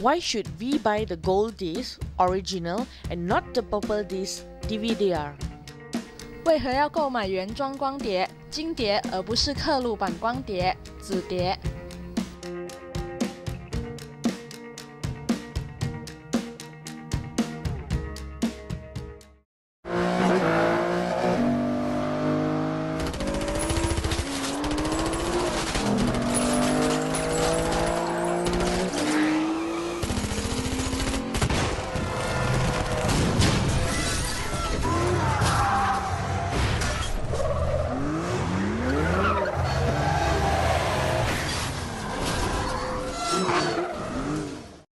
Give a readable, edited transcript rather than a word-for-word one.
Why should we buy the gold disc original and not the purple disc DVD-R? 为何要购买原装光碟、金碟，而不是刻录版光碟、紫碟？